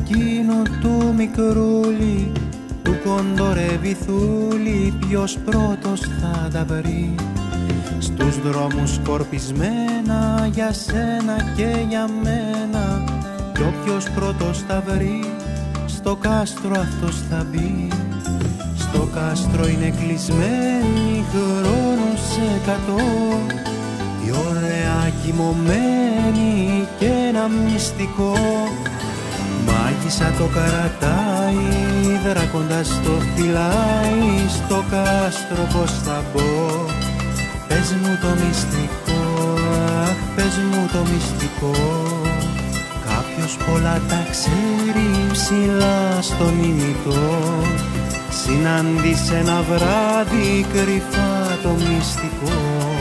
εκείνου του μικρούλι, του κοντορεύει θούλη, ποιος πρώτος θα τα βρει. Στους δρόμους σκορπισμένα για σένα και για μένα, κι όποιος πρώτος θα βρει, στο κάστρο αυτός θα μπει. Στο κάστρο είναι κλεισμένη χρόνους 100, η ωραία κοιμωμένη και ένα μυστικό. Μάγισσα το κρατάει, δράκοντας το φυλάει, στο κάστρο πως θα μπω. Πες μου το μυστικό, αχ πες μου το μυστικό. Κάποιος πολλά τα ξέρει ψηλά στον ημιτό, συνάντησε ένα βράδυ κρυφά το μυστικό.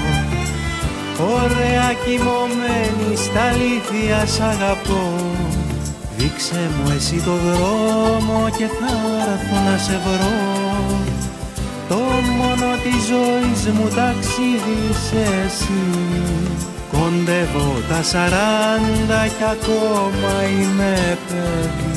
Ωραία κοιμωμένη, στα αλήθεια σ' αγαπώ, δείξε μου εσύ το δρόμο και θα έρθω να σε βρω. Το μόνο της ζωής μου ταξίδι είσαι εσύ, κοντεύω τα 40 κι ακόμα είμαι παιδί.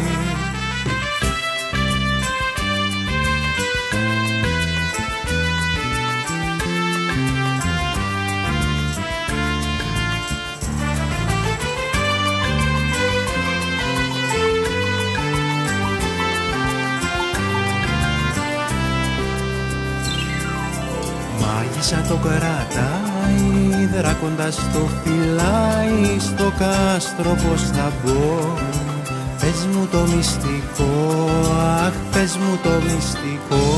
Μάγισσα το κρατάει, δράκοντας το φυλάει, στο κάστρο πως θα μπω. Πες μου το μυστικό, αχ πες μου το μυστικό.